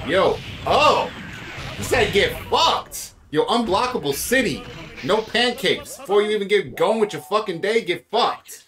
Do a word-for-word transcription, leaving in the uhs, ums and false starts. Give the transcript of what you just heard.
Yo, oh! He said get fucked! Yo, unblockable city. No pancakes. Before you even get going with your fucking day, get fucked.